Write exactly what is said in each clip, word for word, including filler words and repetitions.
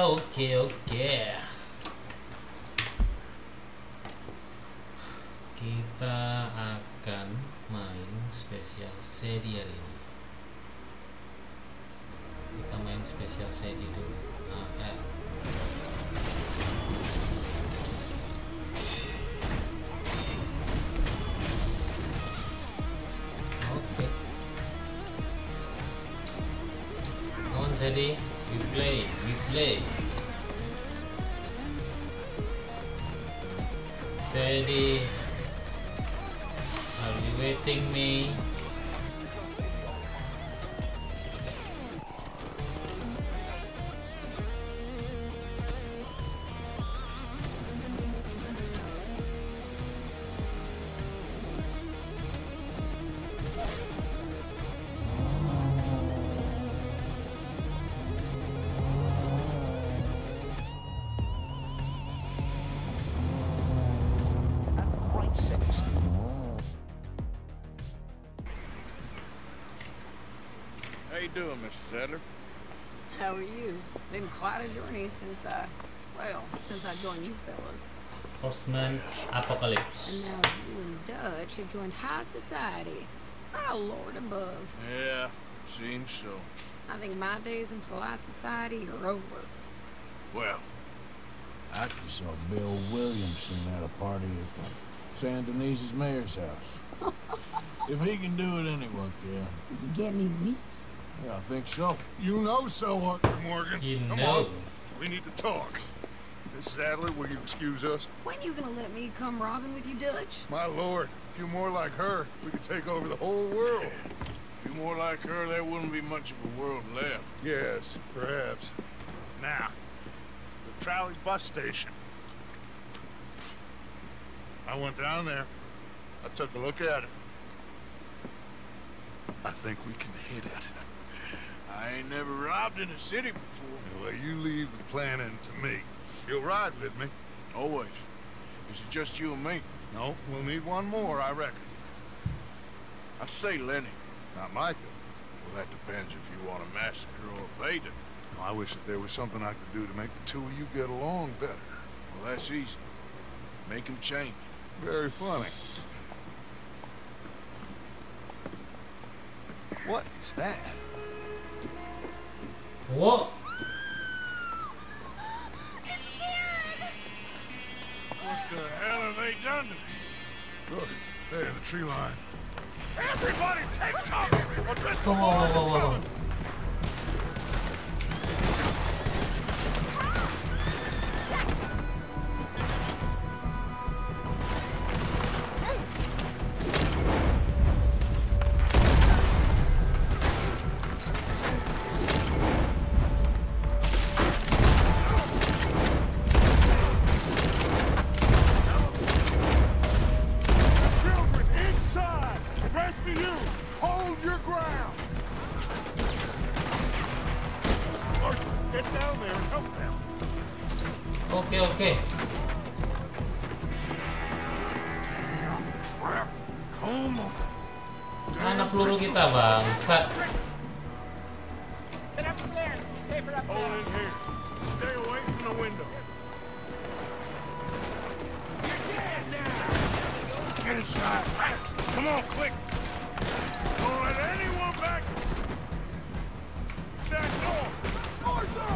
Oke oke. Kita akan main spesial sedi hari ini. Kita main spesial sedi dulu. Ah, eh. Oke. Come on sedi, we play, we play. Sedi, are you waiting me? How you doing, Missus Adler? How are you? Been quite a journey since I, well, since I joined you fellas. Postman Apocalypse. And now you and Dutch have joined high society. Oh, Lord above. Yeah, seems so. I think my days in polite society are over. Well, I just saw Bill Williamson at a party at the San Denise's mayor's house. If he can do it, anyone can. Did you get any leaks? Yeah, I think so. You know so, Arthur Morgan. You come know. on. We need to talk. Missus Adler, will you excuse us? When you gonna let me come robbing with you, Dutch? My lord, a few more like her, we could take over the whole world. A few more like her, there wouldn't be much of a world left. Yes, perhaps. Now, the Crowley bus station. I went down there. I took a look at it. I think we can hit it. I ain't never robbed in a city before. Well, you leave the planning to me. You'll ride with me. Always. Is it just you and me? No, we'll need one more, I reckon. I say Lenny. Not Micah. Well, that depends if you want a massacre or a payday. Well, I wish that there was something I could do to make the two of you get along better. Well, that's easy. Make him change. Very funny. What is that? What? What the hell have they done to me? Look, there, the tree line. Everybody take cover! Whoa, whoa, whoa, whoa, whoa. Oke oke. Mana peluru kita, bangsat? Hold in here. Stay away from the window. Get inside fast. Come on, quick. Don't let anyone back. That door. Arthur!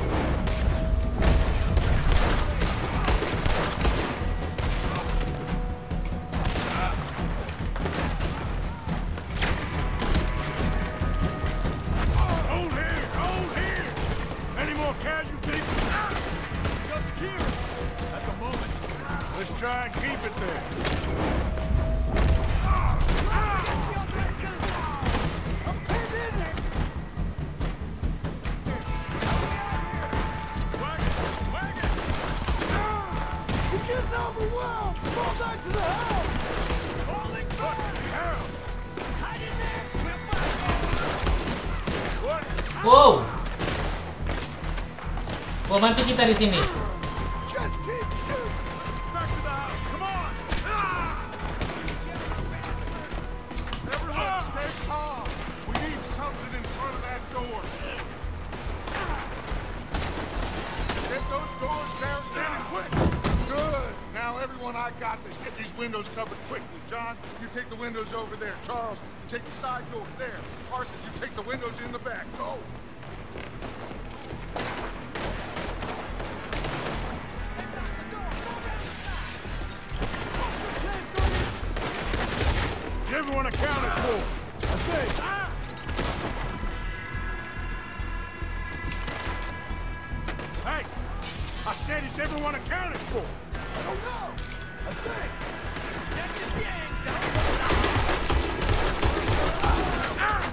Let's try and keep it there. We're getting overwhelmed. Fall back to the house. Holy fucking hell! Hide in there. What? Wow. Wow, mati kita di sini. Just keep shooting. Back to the house. Come on. Everyone, stay calm. We need something in front of that door. got this. Get these windows covered quickly. John, you take the windows over there. Charles, you take the side door there. Arthur, you take the windows in the back. Go! Is everyone accounted for? Okay. Ah! Hey! I said, is everyone accounted for? I don't know. I think. That's just yang, ah!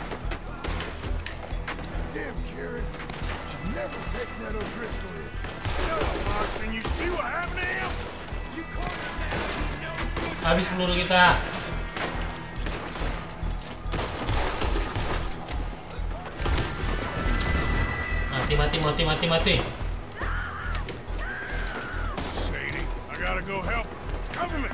Damn, Karen. She's never taken that O'Driscoll in. Shut up, Austin. You see what happened to him? You caught him now. You know. Habis peluru kita. Mati, mati, mati, mati, mati. Sadie, I gotta go help. Cover me.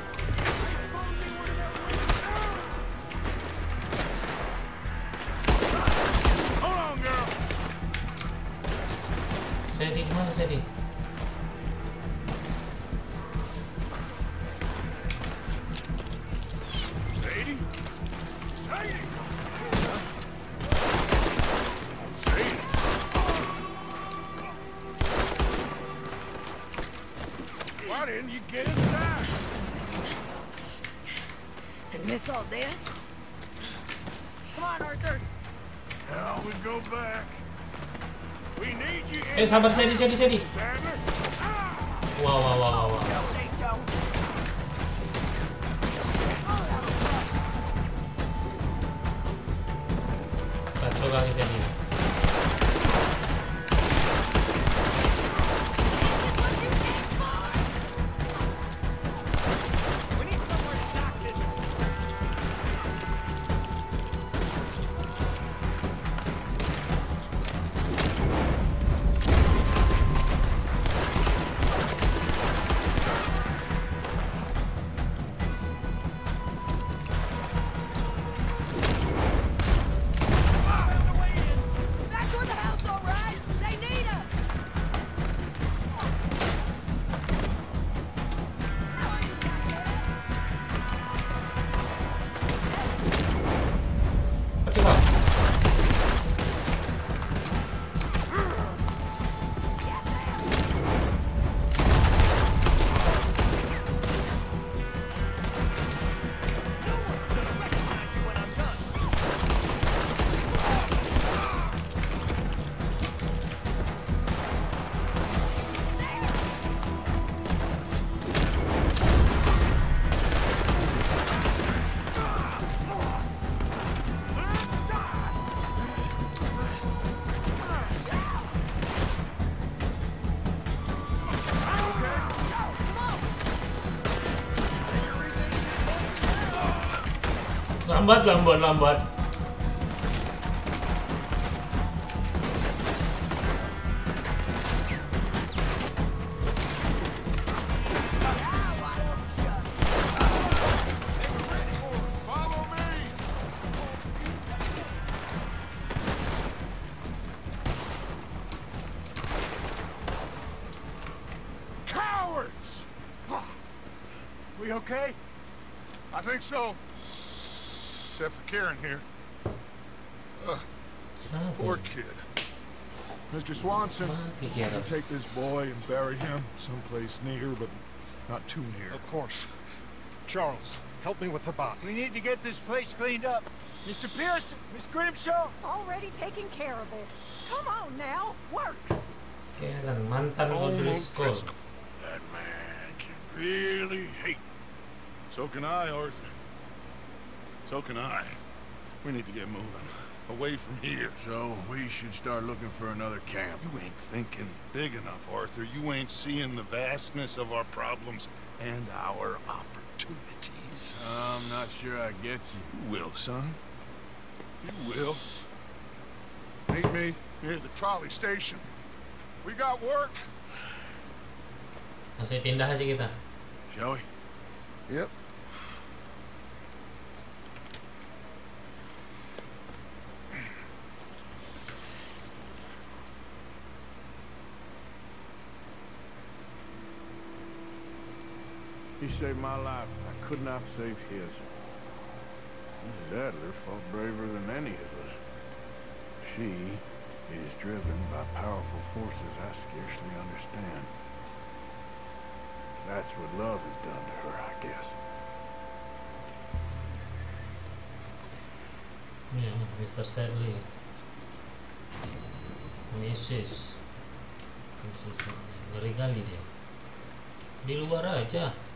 Hold on, girl. Sadie, gimana Sadie? Sadie? Sadie! Sadie! Why didn't you get inside? And miss all this? Come on, Arthur. Hell, we go back. We need you in. Eh, sabar Sadie, Sadie, Sadie. Missus Adler. Ah! Wow, wow, wow, wow, wow. No, they don't. Kacau kali Sadie. We need somewhere to dock this. Back toward the house, all right? They need us. Tapi kok lambat, lambat, lambat. Follow me. Cowards! We okay? I think so. Except for Karen here. Ugh, poor Siapa? kid. Mister Swanson, Mati you Karen. take this boy and bury him someplace near, but not too near. Of course. Charles, help me with the body. We need to get this place cleaned up. Mister Pearson, Miss Grimshaw. Already taken care of it. Come on now, work. Karen, mantan O'Driscoll. That man can really hate. So can I, Arthur. So can I. We need to get moving. Away from here. So we should start looking for another camp. You ain't thinking big enough, Arthur. You ain't seeing the vastness of our problems and our opportunities. I'm not sure I get you. You will, son. You will. Meet me near the trolley station. We got work. Masih pindah aja kita. Shall we? Yep. You She saved my life, and I could not save his. Missus Adler fought braver than any of us. She is driven by powerful forces I scarcely understand. That's what love has done to her, I guess. Ya, Mister Sadly, Missus Missus Sadly, ngeri kali dia. Di luar aja.